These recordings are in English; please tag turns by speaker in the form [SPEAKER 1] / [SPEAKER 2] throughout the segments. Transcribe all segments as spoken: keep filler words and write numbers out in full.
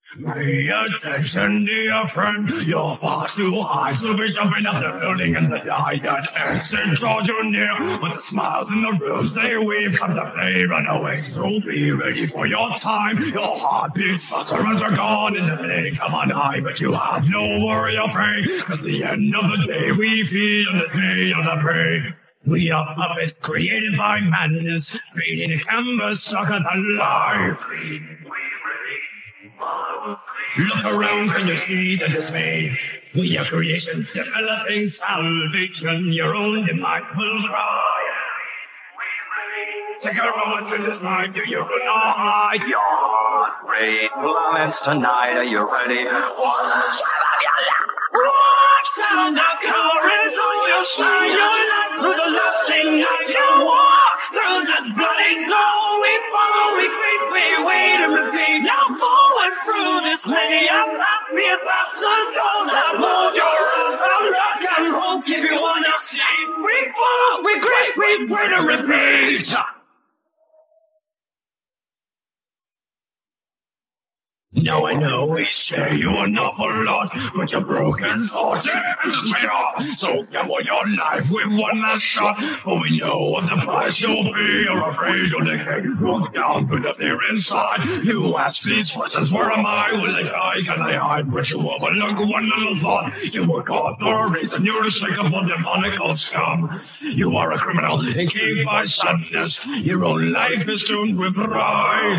[SPEAKER 1] Pay attention, dear friend. You're far too high to be jumping out the building in the night. That exit draws you near. With the smiles in the rooms they weave, come to play, run away. So be ready for your time. Your heart beats faster as you're gone in the blink of an eye. But you have no worry or afraid, cause the end of the day we feed on the day of the prey. We are puppets created by madness, creating a canvas sucker than life. Look around, can you see the dismay? We are creations developing salvation. Your own demise will thrive. Take a moment to decide, do you run or hide?
[SPEAKER 2] Your great plans tonight, are you ready?
[SPEAKER 1] Walk down the corridor, you shine your light through the lusting night. You walk through this bloody zone. We follow, we creep, we wait and repeat. Now forward through this lady, I'm not be a bastard. Don't have hold your own. I'll rock and roll, keep you on your seat. We follow, we creep, we wait and repeat. No, I know we share you an awful lot, but your broken heart is made off. So gamble your life with one last shot. But we know what the price you'll pay. You're afraid you'll decay. Walk down through the fear inside. You ask these questions, where am I? Will I die? Can I hide? But you overlook one little thought. You were caught for a reason. You're a unshakable demonical scum. You are a criminal, encaged by sadness. Your own life is doomed with pride.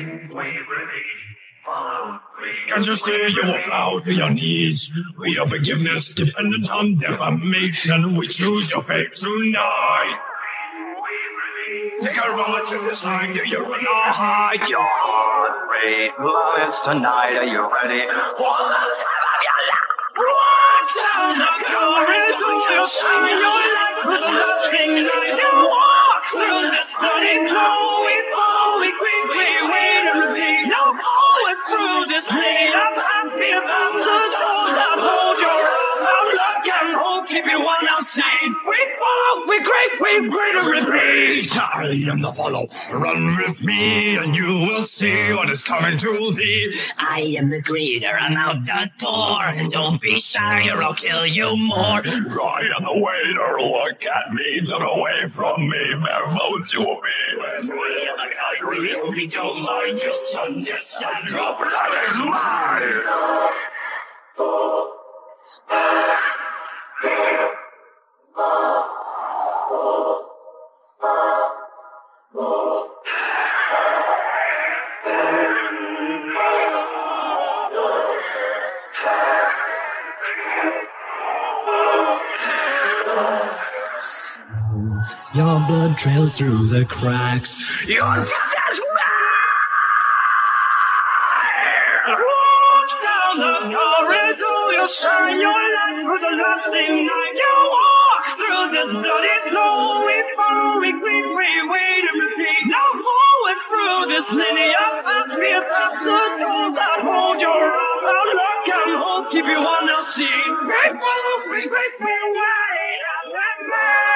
[SPEAKER 1] Can't you see you will bow to your knees? We are forgiveness dependent on defamation. We choose your fate tonight. Take a moment to decide, do you run or hide?
[SPEAKER 2] Your great plans tonight, are you ready?
[SPEAKER 1] Walk down the corridor, you shine your light through the lusting night. You walk through this bloody flow. We fall, we creep, we wait and repeat. Now forward through this lane of happy bastard. Don't hold your own. Our luck and hope keep you on our scene. We fall, we creep, we wait and repeat. I am the follow. Run with me and you will see what is coming to thee. I am the greeter, I'm out the door. And don't be shy or I'll kill you more. I am the waiter, look at me, get away from me, where won't you be? Where's me? I really don't mind, just understand your blood is mine. Your blood trails through the cracks. Your death is mine! Walk down the corridor, you shine your light through the lasting night. You walk through this bloody flow. We follow, we creep, we wait and repeat. Now forward through this linear path. We are bastard those that hold your own. Our luck and hope keep you on your seat. We follow, we creep, we wait and repeat.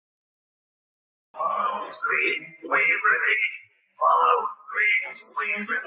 [SPEAKER 2] Follow, we, we, ready. Follow, we, we, ready.